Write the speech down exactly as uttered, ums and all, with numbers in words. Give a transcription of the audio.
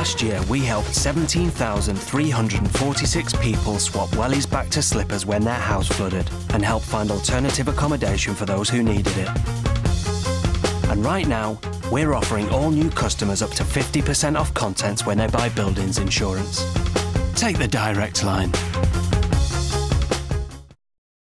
Last year, we helped seventeen thousand three hundred forty-six people swap wellies back to slippers when their house flooded, and helped find alternative accommodation for those who needed it. And right now, we're offering all new customers up to fifty percent off contents when they buy buildings insurance. Take the direct line.